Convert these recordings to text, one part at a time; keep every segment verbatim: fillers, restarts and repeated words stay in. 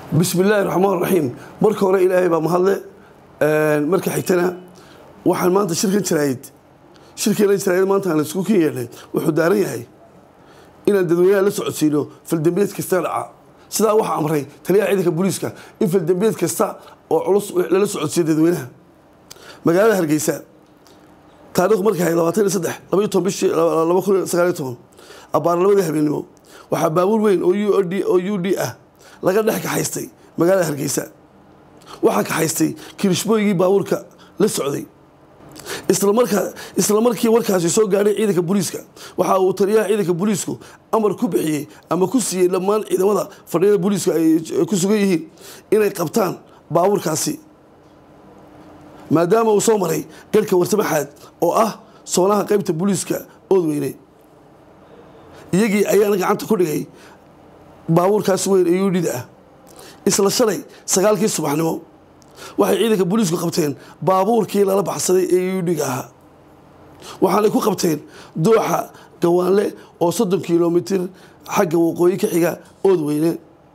بسم الله الرحمن الرحيم مركه هore ilaahay baa mahadle een marka xigtana waxaan maanta shirkan jiraayid shirkeen jiraayid maanta aan isku keenay wuxuu daaran yahay in dadweynaha la socodsiino faldambeed kasta dhaca sida waxa amray taliyaha ciidanka booliiska in faldambeed kasta oo culus la socodsiino dadweynaha magaalada Hargeysa taariikh markii ay labaatan iyo saddex laba iyo toban bishii laba kun iyo sagaal iyo toban abaarnimada habeenimo waxa baabuur weyn oo U D oo U D ah laga dhex ka haystay magaalada Hargeysa waxa ka haystay kirishbooyigii baabuurka la socday isla markaa isla markii warkaasi soo gaaray ciidanka booliiska waxa uu taliyaha ciidanka booliisku amar ku bixiyay ama ku siiyay dhammaan ciidamada fadhiyada booliiska ay ku sugan yihiin inay qabtaan baabuurkaasi maadaama uu soo maray galka Warsamaxaad oo ah soonaha qaybta booliiska Oodweyne iyagii ayaana gacanta ku dhigay baabuurkaas weyn ee U D ah isla shalay sagaalkii subaxnimo waxay ciidanka booliisku qabteen baabuurkii lala baxsaday ee U D ah waxaana ku qabteen dooxa gawaanle oo soddon kiiloomitir xagga waqooyi ka xiga Oodweyne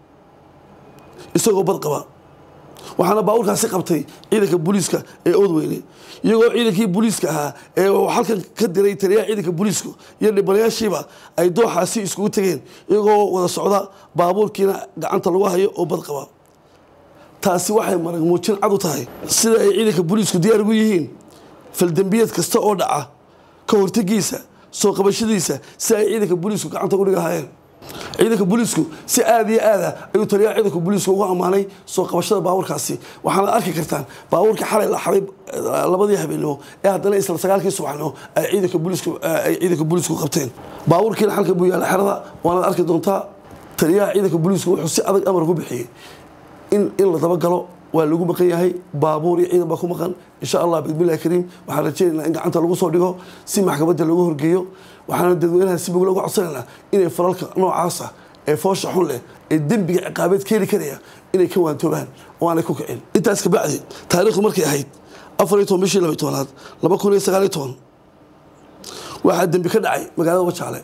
isagoo bad qaba waxaana baabuurkaasi qabtay ciidanka booliiska ee Oodweyne iyagoo ciidankii booliiska ahaa ee halkan ka diray taliyaha ciidanka booliisku iyo dhibanayaashiiba ay dooxaasi isku tageen iyagoo wada socda baabuurkiina gacanta lagu hayo oo bad qaba taasi waxay marag muujin cad u tahay sida ay ciidanka booliisku diyaar ugu yihiin faldambiyeed kasta oo dhaca ka hortagiisa soo qabashadiisa si ay ciidanka booliisku gacanta ugu dhigahayeen ciidanka booliisku si aad iyo aad ayuu taliyaha ciidanka booliisku ugu amaanay soo qabashada baabuurkaasi waxaana arki kartaan baabuurka xalay la xabay labadii habeenimo ee haddana isla sagaalkii subaxnimo ay ciidanka booliisku ay ciidanka booliisku qabteen baabuurkiina halka buu yaala xerada waana arki doontaa taliyaha ciidanka booliisku wuxuu si adag amar ku bixiyay in in la daba galo waa lagu maqan yahay baabuur iyo ciidan ba ku maqan insha Allah bismillaah kariim waxaan rajaynaynaa in gacanta lagu soo dhigo si maxkamadda lagu horgeeyo waxaana dadweynaha si bogol ugu codsanaynaa inay falalka noocaas ah ee foosha xun leh ee dambiga ciqaabeed keeni karaya inay ka waantoobaan oo aanay ku kicin intaas ka bacdi taariikhdu markay ahayd afar iyo toban bishii laba iyo tobanaad laba kun iyo sagaal iyo toban waxaa dambi ka dhacay magaalada Wajaale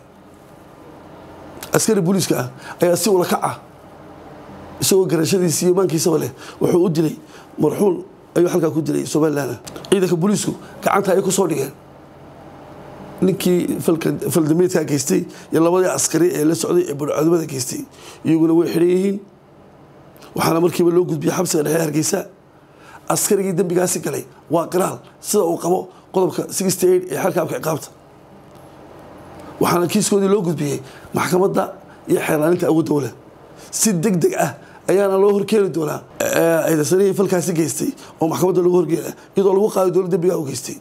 askari booliiska ah ayaa si wada kac ah isagoo garashadiisa iyo maankiisaba leh wuxuu u dilay marxuun ayuu halka ku dilay Soomaaliland ciidanka booliisku gacanta ay ku soo dhigeen ninkii falka faldameedka geystay iyo labadii askari ee la socday ee burcadmada geystay iyaguna way xidhan yihiin waxaana markiiba loo gudbiyay xabsiga dhexe Hargeysa askarigii dambigaasi galay waa qiraal sida uu qabo qodobka sixty-eight ee xalkaabka ciqaabta waxaana kiiskoodii loo gudbiyay maxkamadda iyo xeelaaninta ugu dawladda si degdeg ah ayaana loo horkeeni doonaa ciidansadii falkaasi geystay oo maxkamadda lagu horgeeyo iyadoo lagu qaaday dowladda dambiga uu geystay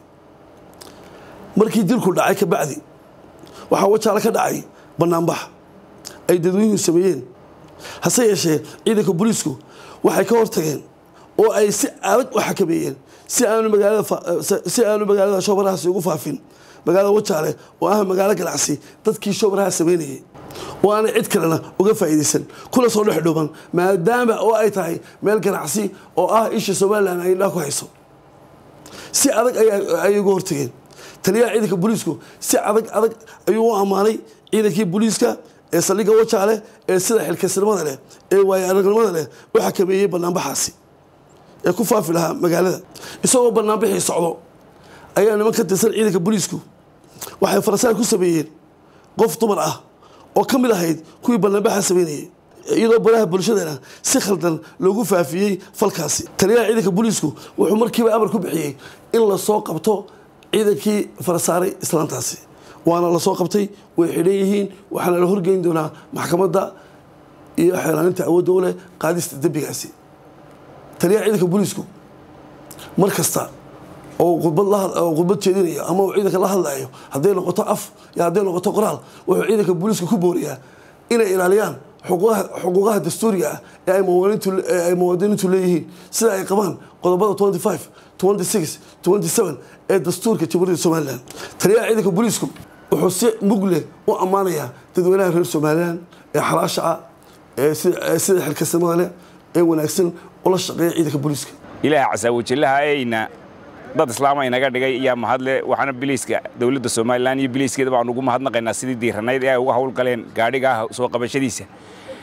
markii dilku dhacay ka bacdi waxa Wajaale ka dhacay banaanbax ay dadweynuhu sameeyeen hase yeeshee ciidanka booliisku waxay ka hortageen oo ay si adag u xakameeyeen si aanu magaalada si aanu magaalada shoobarahaasi ugu faafin magaalada Wajaale oo ah magaalo ganacsi dadkii shoobaraha sameeyay oo aan cid kalena uga faa'iideysan kula soo dhaxdhooban maadaama oo ay tahay meel ganacsi oo ah isha Soomaaliland ay la ku hayso si adag ay ugu hortageen taliyaha ciidanka booliisku si adag adag ayuu u amaanay ciidankii booliiska ee saldhigga Wajaale ee sida xilkasnimada leh ee waaya aragnimada leh waxa kameeyay banaanbaxaasi ee ku faafi lahaa magaalada isagoo banaanbixii socdo ayaa niman ka tirsan ciidanka booliisku waxay farasaar ku sameeyeen qof dumar ah oo ka mid ahayd kuwii banaanbaxa sameeyay iyadoo baraha bulshadana si khaldan loogu faafiyay falkaasi taliyaha ciidanka booliisku wuxuu markiiba amar ku bixiyay in la soo qabto ciidankii farasaaray islaantaasi waana la soo qabtay way xidhan yihiin waxaana la horgeyn doonaa maxkamadda iyo xeelaaninta awoodda u leh qaadista dambigaasi taliyaha ciidanka booliisku mar kasta oo khudbad la khudbad jeedinayo ama uu ciidanka la hadlayo hadday noqoto af iyo hadday noqoto qoraal wuxuu ciidanka booliisku ku booriyaa inay ilaaliyaan xuquuqaha xuquuqaha dastuuriga ah ee ay muwaadiniintu ay muwaadiniintu leeyihiin sida ay qabaan qodobada twenty-five, twenty-six, twenty-seven ee dastuurka Jamhuuriyadda Soomaaliland taliyaha ciidanka booliisku wuxuu si mugle u amaanayaa dadweynaha reer Soomaaliland ee xalaasha ah ee sida xilkasnimada leh ee wanaagsan oo la shaqeeya ciidanka booliiska ilaahay casawajalaha ayna dad islaamay naga dhigay iyo mahadle waxaana biliiska dawladda Soomaaliland iyo biliiskeeda baan ugu mahadnaqaynaa sidii diiranayd ee ay uga hawl galeen gaadhiga soo qabashadiisa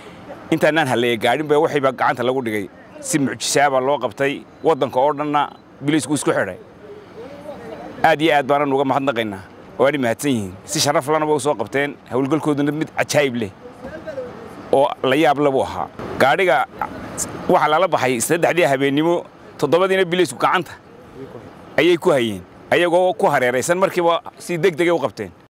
intaanaan halleeyay gaadhin bay waxayba gacanta lagu dhigay si mucjisaaba loo qabtay waddanka oo dhanna biliisku isku xidhay aad iyo aad baanan uga mahadnaqaynaa waana mahadsan yihiin si sharaf lana way u soo qabteen hawlgalkooduna mid cajaayib leh oo la yaab labu ahaa gaadhiga waxa lala baxay saddexdii habeenimo toddobadiina biliisku gacanta ayay ku hayeen ayagoo ku hareeraysan markiiba si degdeg ah u qabteen